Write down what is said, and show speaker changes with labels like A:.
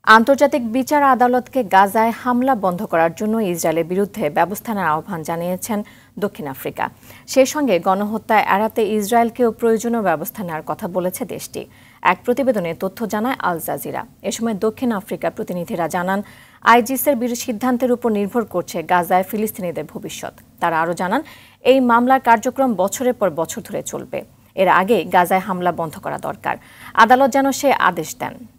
A: আন্তর্জাতিক বিচার আদালতকে গাজায় হামলা বন্ধ করার জন্য ইসরায়েলের বিরুদ্ধে ব্যবস্থা নেওয়ার আহ্বান জানিয়েছেন দক্ষিণ আফ্রিকা। সেই সঙ্গে গণহত্যা এড়াতে ইসরায়েলকেও প্রয়োজনীয় ব্যবস্থা নেওয়ার কথা বলেছে দেশটি। এক প্রতিবেদনে তথ্য জানায় আল জাজিরা। এ সময় দক্ষিণ আফ্রিকার প্রতিনিধিরা জানান, আইজিসের সিদ্ধান্তের উপর নির্ভর করছে গাজায় ফিলিস্তিনিদের ভবিষ্যৎ। তারা আরও জানান, এই মামলার কার্যক্রম বছরের পর বছর ধরে চলবে। এর আগে গাজায় হামলা বন্ধ করা দরকার। আদালত যেন সে আদেশ দেন।